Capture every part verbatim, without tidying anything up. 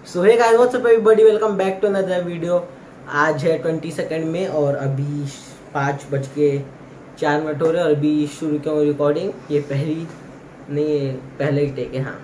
So hey guys what's up everybody, welcome back to another video. आज है twenty second में और अभी पाँच बज के चार मिनट हो रहे हैं और अभी शुरू किया हूँ रिकॉर्डिंग। ये पहली नहीं पहले ही टेक है हाँ।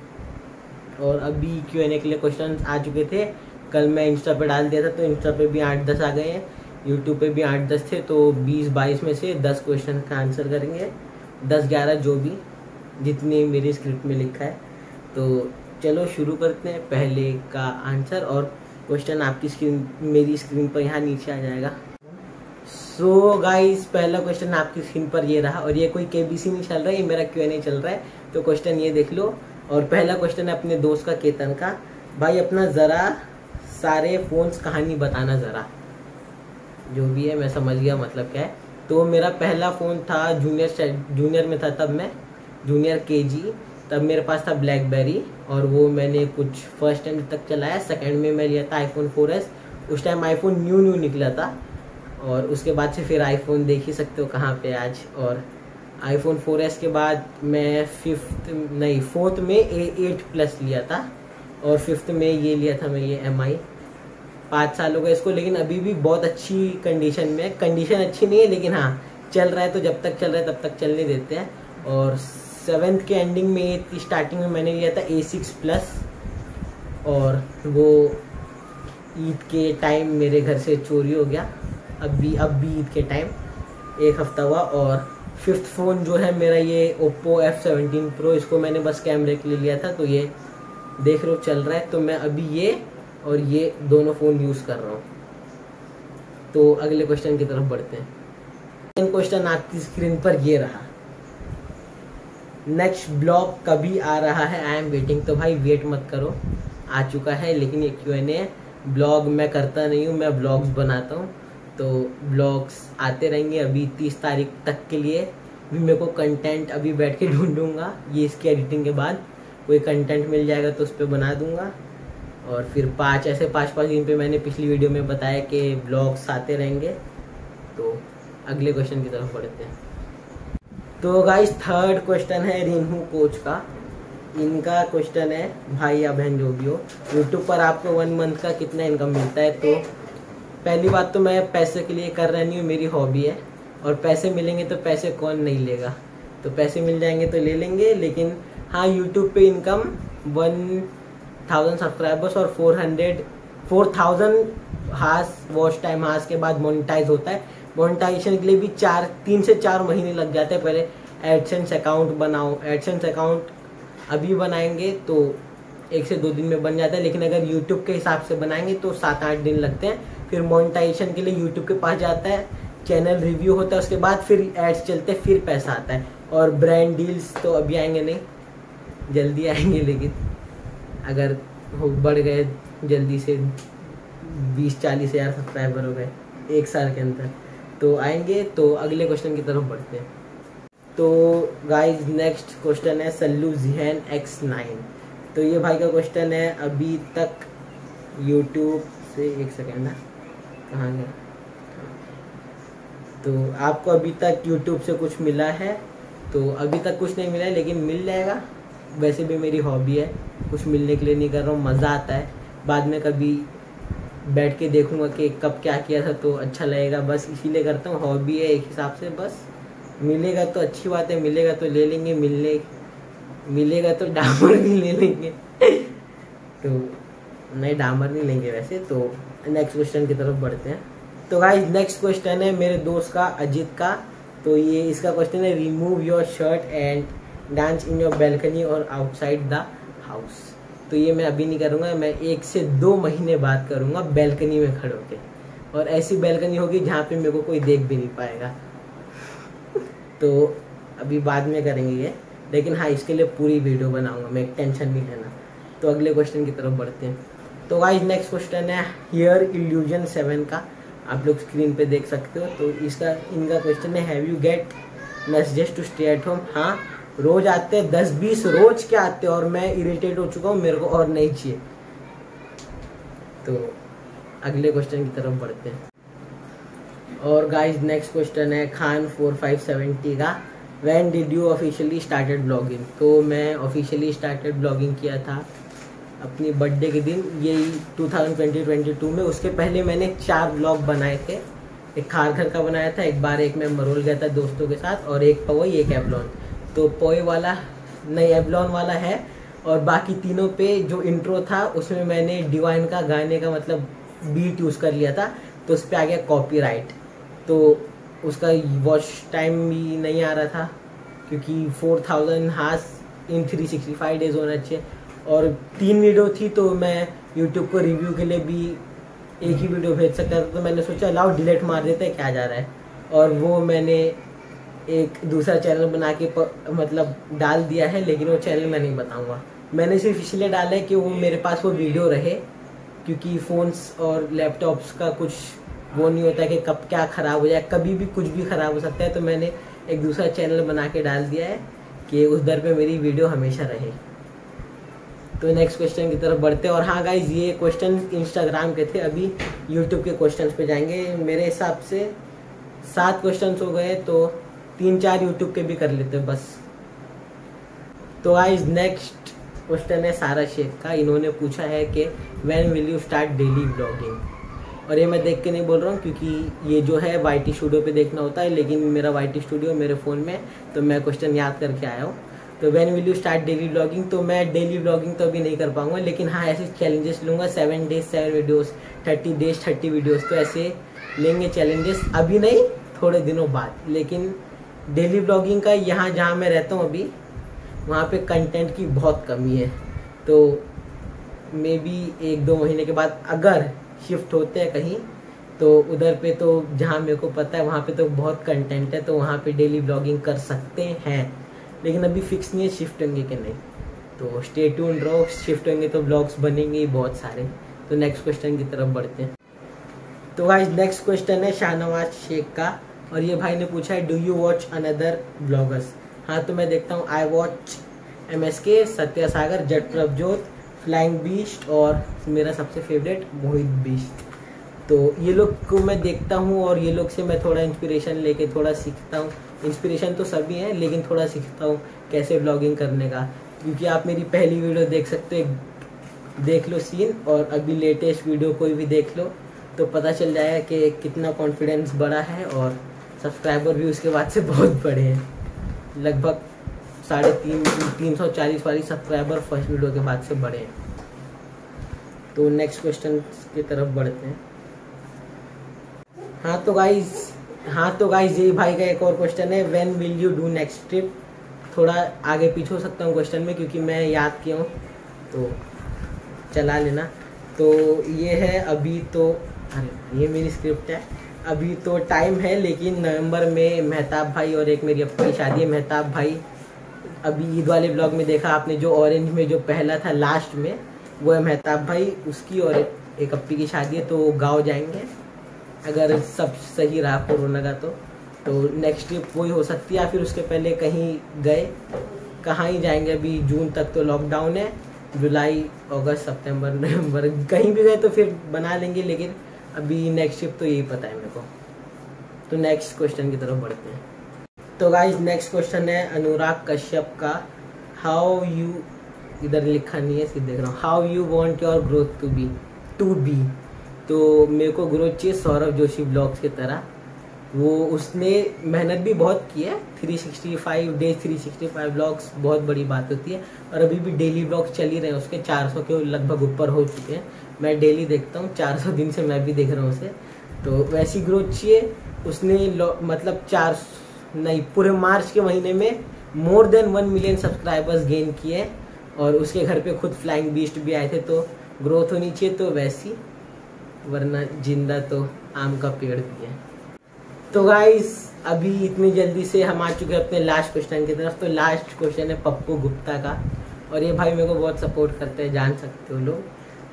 और अभी क्यू एन ए के लिए क्वेश्चन आ चुके थे। कल मैं इंस्टा पे डाल दिया था तो इंस्टा पे भी आठ दस आ गए हैं, यूट्यूब पे भी आठ दस थे, तो बीस बाईस में से दस क्वेश्चन का आंसर करेंगे, दस ग्यारह जो भी जितनी मेरी स्क्रिप्ट में लिखा है। तो चलो शुरू करते हैं। पहले का आंसर और क्वेश्चन आपकी स्क्रीन मेरी स्क्रीन पर यहाँ नीचे आ जाएगा। सो so गाइस, पहला क्वेश्चन आपकी स्क्रीन पर ये रहा और ये कोई केबीसी नहीं चल रहा है, ये मेरा क्यू एन ए चल रहा है। तो क्वेश्चन ये देख लो। और पहला क्वेश्चन है अपने दोस्त का केतन का। भाई अपना ज़रा सारे फोन्स कहानी बताना ज़रा। जो भी है मैं समझ गया मतलब क्या है। तो मेरा पहला फ़ोन था जूनियर जूनियर में था, तब मैं जूनियर के जी, तब मेरे पास था ब्लैकबेरी और वो मैंने कुछ फर्स्ट स्टैंडर्ड तक चलाया। सेकंड में मैं लिया था आईफोन फोर एस। उस टाइम आईफोन न्यू न्यू निकला था और उसके बाद से फिर आईफोन देख ही सकते हो कहाँ पे आज। और आईफोन फोर एस के बाद मैं फिफ्थ नहीं फोर्थ में ए एट प्लस लिया था और फिफ्थ में ये लिया था मैं ये एम आई। पाँच साल हो गए इसको, लेकिन अभी भी बहुत अच्छी कंडीशन में। कंडीशन अच्छी नहीं है लेकिन हाँ चल रहा है, तो जब तक चल रहा है तब तक चलने देते हैं। और सेवेंथ के एंडिंग में एट्थ स्टार्टिंग में मैंने लिया था ए सिक्स प्लस और वो ईद के टाइम मेरे घर से चोरी हो गया। अब भी अब भी ईद के टाइम एक हफ्ता हुआ। और फिफ्थ फ़ोन जो है मेरा ये ओप्पो एफ सेवनटीन प्रो, इसको मैंने बस कैमरे के लिए लिया था। तो ये देख रहे हो चल रहा है। तो मैं अभी ये और ये दोनों फ़ोन यूज़ कर रहा हूँ। तो अगले क्वेश्चन की तरफ बढ़ते हैं। सेकंड क्वेश्चन आपकी स्क्रीन पर ये रहा। नेक्स्ट ब्लॉग कभी आ रहा है, आई एम वेटिंग। तो भाई वेट मत करो, आ चुका है। लेकिन ये क्यू एन ए ब्लॉग मैं करता नहीं हूँ, मैं ब्लॉग्स बनाता हूँ। तो ब्लॉग्स आते रहेंगे। अभी तीस तारीख तक के लिए भी मेरे को कंटेंट अभी बैठ के ढूंढूंगा। ये इसकी एडिटिंग के बाद कोई कंटेंट मिल जाएगा तो उस पर बना दूंगा। और फिर पाँच ऐसे पाँच पाँच दिन पे मैंने पिछली वीडियो में बताया कि ब्लॉग्स आते रहेंगे। तो अगले क्वेश्चन की तरफ बढ़ते हैं। तो गाइस थर्ड क्वेश्चन है रिन्हू कोच का। इनका क्वेश्चन है भाई या बहन जो भी हो, यूट्यूब पर आपको वन मंथ का कितना इनकम मिलता है। तो पहली बात तो मैं पैसे के लिए कर रहा नहीं हूँ, मेरी हॉबी है। और पैसे मिलेंगे तो पैसे कौन नहीं लेगा, तो पैसे मिल जाएंगे तो ले लेंगे। लेकिन हाँ यूट्यूब पे इनकम वन थाउजेंड सब्सक्राइबर्स और four hundred four thousand hours watch time hours के बाद मोनेटाइज होता है। मोनेटाइजेशन के लिए भी चार तीन से चार महीने लग जाते हैं। पहले एडसेंस अकाउंट बनाओ, एडसेंस अकाउंट अभी बनाएंगे तो एक से दो दिन में बन जाता है। लेकिन अगर यूट्यूब के हिसाब से बनाएंगे तो सात आठ दिन लगते हैं। फिर मोनेटाइजेशन के लिए यूट्यूब के पास जाता है, चैनल रिव्यू होता है, उसके बाद फिर एड्स चलते हैं, फिर पैसा आता है। और ब्रांड डील्स तो अभी आएंगे नहीं, जल्दी आएंगे। लेकिन अगर हो बढ़ गए जल्दी से बीस चालीस हज़ार सब्सक्राइबर हो गए एक साल के अंदर तो आएंगे। तो अगले क्वेश्चन की तरफ बढ़ते हैं। तो गाइस नेक्स्ट क्वेश्चन है सल्लू जिहन एक्स नाइन। तो ये भाई का क्वेश्चन है अभी तक यूट्यूब से, एक सेकेंड ना कहाँ गया। तो आपको अभी तक यूट्यूब से कुछ मिला है? तो अभी तक कुछ नहीं मिला है लेकिन मिल जाएगा। वैसे भी मेरी हॉबी है, कुछ मिलने के लिए नहीं कर रहा हूँ, मज़ा आता है। बाद में कभी बैठ के देखूंगा कि कब क्या किया था तो अच्छा लगेगा, बस इसीलिए करता हूँ। हॉबी है एक हिसाब से, बस मिलेगा तो अच्छी बात है, मिलेगा तो ले लेंगे, मिलने मिलेगा तो डामर भी ले लेंगे। तो नहीं डामर नहीं लेंगे वैसे। तो नेक्स्ट क्वेश्चन की तरफ बढ़ते हैं। तो गाइस नेक्स्ट क्वेश्चन है मेरे दोस्त का अजित का। तो ये इसका क्वेश्चन है remove your shirt and dance in your balcony और आउटसाइड द हाउस। तो ये मैं अभी नहीं करूँगा, मैं एक से दो महीने बाद करूँगा बैल्कनी में खड़े होके। और ऐसी बैल्कनी होगी जहाँ पे मेरे को कोई देख भी नहीं पाएगा। तो अभी बाद में करेंगे ये, लेकिन हाँ इसके लिए पूरी वीडियो बनाऊँगा मैं, टेंशन नहीं लेना। तो अगले क्वेश्चन की तरफ बढ़ते हैं। तो गाइस नेक्स्ट क्वेश्चन है हियर इल्यूजन सेवन का, आप लोग स्क्रीन पे देख सकते हो। तो इसका इनका क्वेश्चन है have you get messages to stay at home. हाँ रोज आते हैं, दस बीस रोज के आते हैं और मैं इरिटेट हो चुका हूँ, मेरे को और नहीं चाहिए। तो अगले क्वेश्चन की तरफ बढ़ते हैं। और गाइस नेक्स्ट क्वेश्चन है खान फोर फाइव सेवेंटी का, when did you officially started blogging. तो मैं ऑफिशियली स्टार्टेड ब्लॉगिंग किया था अपनी बर्थडे के दिन, यही two thousand twenty twenty two में। उसके पहले मैंने चार ब्लॉग बनाए थे। एक खारघर का बनाया था, एक बार एक मैं मरोल गया था दोस्तों के साथ, और एक पवई, एक एवलॉन। तो पोए वाला नहीं, एवलॉन वाला है। और बाकी तीनों पे जो इंट्रो था उसमें मैंने डिवाइन का गाने का मतलब बीट यूज़ कर लिया था, तो उस पर आ गया कॉपीराइट। तो उसका वॉच टाइम भी नहीं आ रहा था, क्योंकि four thousand hours in three sixty five days होना चाहिए। और तीन वीडियो थी, तो मैं यूट्यूब को रिव्यू के लिए भी एक ही वीडियो भेज सकता था। तो मैंने सोचा लाओ डिलीट मार देते क्या जा रहा है। और वो मैंने एक दूसरा चैनल बना के प, मतलब डाल दिया है, लेकिन वो चैनल मैं नहीं बताऊंगा। मैंने सिर्फ इसलिए डाला है कि वो मेरे पास वो वीडियो रहे, क्योंकि फ़ोन्स और लैपटॉप्स का कुछ वो नहीं होता कि कब क्या ख़राब हो जाए, कभी भी कुछ भी ख़राब हो सकता है। तो मैंने एक दूसरा चैनल बना के डाल दिया है कि उस दर पे मेरी वीडियो हमेशा रहे। तो नेक्स्ट क्वेश्चन की तरफ बढ़ते हैं। और हाँ गाइज, ये क्वेश्चन इंस्टाग्राम के थे, अभी यूट्यूब के क्वेश्चन पे जाएंगे। मेरे हिसाब से सात क्वेश्चन हो गए, तो तीन चार यूट्यूब के भी कर लेते हैं बस। तो गाइज नेक्स्ट क्वेश्चन है सारा शेख का। इन्होंने पूछा है कि when will you start daily blogging. और ये मैं देख के नहीं बोल रहा हूँ, क्योंकि ये जो है वाई टी स्टूडियो पे देखना होता है, लेकिन मेरा वाई टी स्टूडियो मेरे फ़ोन में, तो मैं क्वेश्चन याद करके आया हूँ। तो when will you start daily blogging, तो मैं डेली ब्लॉगिंग तो अभी नहीं कर पाऊंगा, लेकिन हाँ ऐसे चैलेंजेस लूँगा, seven days seven videos, thirty days thirty videos, तो ऐसे लेंगे चैलेंजेस। अभी नहीं, थोड़े दिनों बाद। लेकिन डेली ब्लॉगिंग का यहाँ जहाँ मैं रहता हूँ अभी, वहाँ पे कंटेंट की बहुत कमी है। तो मे बी एक दो महीने के बाद अगर शिफ्ट होते हैं कहीं, तो उधर पे तो जहाँ मेरे को पता है वहाँ पे तो बहुत कंटेंट है, तो वहाँ पे डेली ब्लॉगिंग कर सकते हैं। लेकिन अभी फिक्स नहीं है शिफ्ट होंगे कि नहीं, तो स्टे ट्यून्ड रहो। शिफ्ट होंगे तो ब्लॉग्स बनेंगे ही बहुत सारे। तो नेक्स्ट क्वेश्चन की तरफ बढ़ते हैं। तो गाइस नेक्स्ट क्वेश्चन है शाहनवाज शेख का, और ये भाई ने पूछा है do you watch another bloggers. हाँ, तो मैं देखता हूँ। I watch M S K, Satya Sagar, Jatt Prabhjot, flying beast, और मेरा सबसे फेवरेट मोहित बीस्ट। तो ये लोग को मैं देखता हूँ, और ये लोग से मैं थोड़ा इंस्पिरेशन लेके थोड़ा सीखता हूँ। इंस्पिरेशन तो सभी हैं, लेकिन थोड़ा सीखता हूँ कैसे ब्लॉगिंग करने का। क्योंकि आप मेरी पहली वीडियो देख सकते हो, देख लो सीन, और अभी लेटेस्ट वीडियो कोई भी देख लो, तो पता चल जाएगा कि कितना कॉन्फिडेंस बढ़ा है। और सब्सक्राइबर भी उसके बाद से बहुत बड़े हैं, लगभग साढ़े तीन तीन सौ चालीस वाली सब्सक्राइबर फर्स्ट वीडियो के बाद से बढ़े हैं। तो नेक्स्ट क्वेश्चन की तरफ बढ़ते हैं। हाँ तो गाइज हाँ तो गाइज यही भाई का एक और क्वेश्चन है, when will you do next trip. थोड़ा आगे पीछे हो सकता हूँ क्वेश्चन में, क्योंकि मैं याद किया हूँ, तो चला लेना। तो ये है अभी तो, अरे ये मेरी स्क्रिप्ट है। अभी तो टाइम है, लेकिन नवंबर में मेहताब भाई और एक मेरी अपनी शादी है। मेहताब भाई अभी ईद वाले ब्लॉग में देखा आपने, जो ऑरेंज में जो पहला था लास्ट में, वो है मेहताब भाई, उसकी और एक अप्पी की शादी है। तो गाँव जाएंगे अगर सब सही रहा कोरोना का, तो तो नेक्स्ट ट्रिप वही हो सकती है, या फिर उसके पहले कहीं गए, कहाँ ही जाएंगे। अभी जून तक तो लॉकडाउन है, जुलाई अगस्त सितंबर नवंबर कहीं भी गए तो फिर बना लेंगे, लेकिन अभी नेक्स्ट ट्रिप तो यही पता है मेरे को। तो नेक्स्ट क्वेश्चन की तरफ बढ़ते हैं। तो गाइज नेक्स्ट क्वेश्चन है अनुराग कश्यप का, हाउ यू, इधर लिखा नहीं है सिर्फ देख रहा हूँ, how you want your growth to be to be तो मेरे को ग्रोथ चाहिए सौरभ जोशी ब्लॉग्स की तरह। वो उसने मेहनत भी बहुत की है, three sixty five days three sixty five blogs बहुत बड़ी बात होती है। और अभी भी डेली ब्लॉग्स चल ही रहे हैं उसके, चार सौ के लगभग ऊपर हो चुके हैं। मैं डेली देखता हूँ, चार सौ दिन से मैं भी देख रहा हूँ उसे। तो वैसी ग्रोथ चाहिए उसने, मतलब चार नहीं पूरे मार्च के महीने में more than one million subscribers gain किए, और उसके घर पे खुद फ्लाइंग बीस्ट भी आए थे। तो ग्रोथ होनी चाहिए तो वैसी, वरना जिंदा तो आम का पेड़ भी है। तो गाइस अभी इतनी जल्दी से हम आ चुके हैं अपने लास्ट क्वेश्चन की तरफ। तो लास्ट क्वेश्चन है पप्पू गुप्ता का, और ये भाई मेरे को बहुत सपोर्ट करते हैं, जान सकते हो लोग।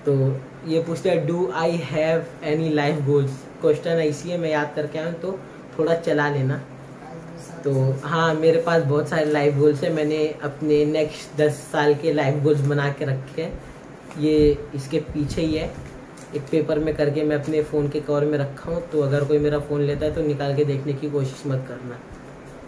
तो ये पूछते हैं do I have any life goals. Question ऐसी है, मैं याद करके आया हूँ, तो थोड़ा चला लेना। तो हाँ, मेरे पास बहुत सारे लाइफ गोल्स हैं। मैंने अपने नेक्स्ट दस साल के लाइफ गोल्स बना के रखे हैं। ये इसके पीछे ही है, एक पेपर में करके मैं अपने फ़ोन के कवर में रखा हूँ। तो अगर कोई मेरा फ़ोन लेता है तो निकाल के देखने की कोशिश मत करना।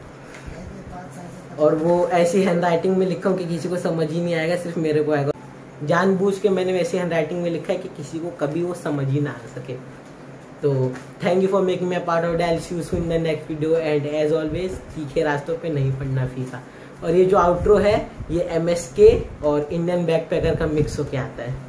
और वो ऐसी हैंड राइटिंग में लिखा हूँ कि किसी को समझ ही नहीं आएगा, सिर्फ मेरे को आएगा। जानबूझ के मैंने वैसे हैंड राइटिंग में लिखा है कि किसी को कभी वो समझ ही ना आ सके। तो thank you for making me a part of that. I see you soon in the next video and as always तीखे रास्तों पे नहीं पड़ना फीका। और ये जो आउट्रो है ये एम एस के और इंडियन बैकपैकर का मिक्स होके आता है।